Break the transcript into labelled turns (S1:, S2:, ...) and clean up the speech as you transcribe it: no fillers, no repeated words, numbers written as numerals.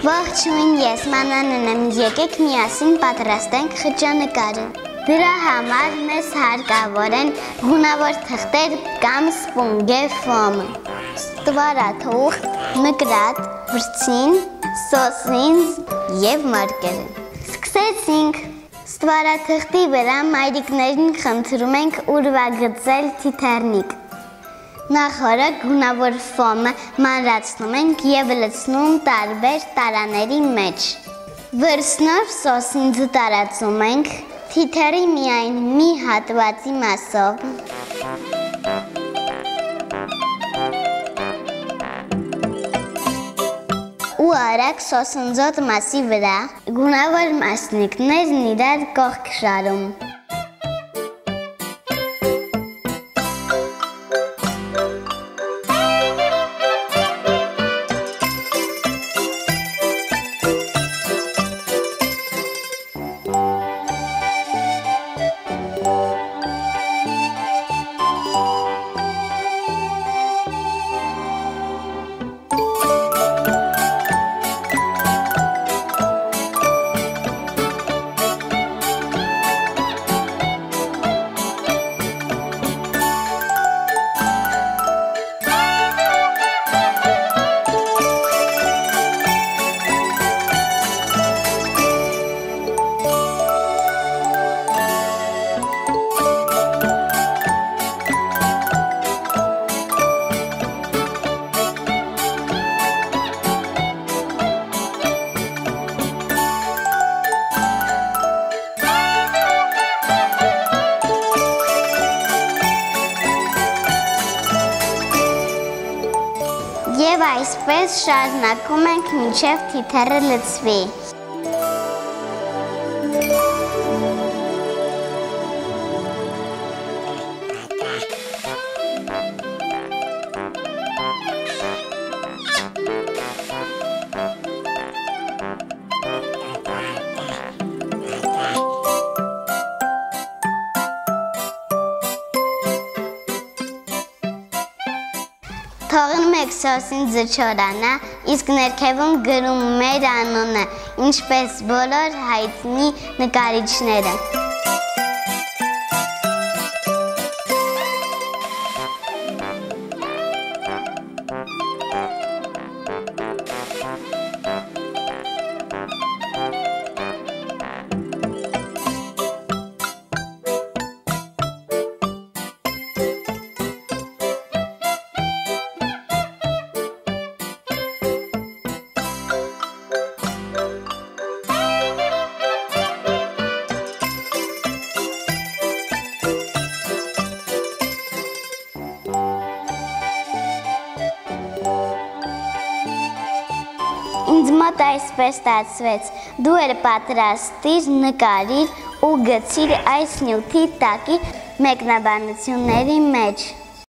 S1: Ողջույն, ես Մանանն եմ, եկեք միասին պատրաստենք խճանկարը։ Դրա համար մեզ հարկավոր են գունավոր թղթեր կամ սպունգե ֆոմ, ստվարաթուղթ, մկրատ, վրձին, սոսինձ և մարկեր։ Սկսեցինք։ Ստվարաթղթի վրա մայրիկներին խնդրում ենք ուրվագծել թիթեռնիկ։ Նախորդ գունավոր ֆոմը մանրացնում ենք և լցնում տարբեր տարաների մեջ։ Վրձնով սոսինձը տարածում ենք թիթեռի միայն մի հատվածի մասով։ Ու արագ սոսնձոտ մասի վրա գունավոր մասնիկներն իրար կողք շարում։ Եվ այսպես շարունակում ենք մինչև թիթեռը լցվի։ Թողնում եք սոսինձը չորանա, իսկ ներքևում գրում մեր անունը, ինչպես բոլոր հայտնի նկարիչները։ Ինձ մոտ այսպես ստացվեց, դու էլ պատրաստիր, նկարիր ու գցիր այս նյութի տակի մեկնաբանությունների մեջ։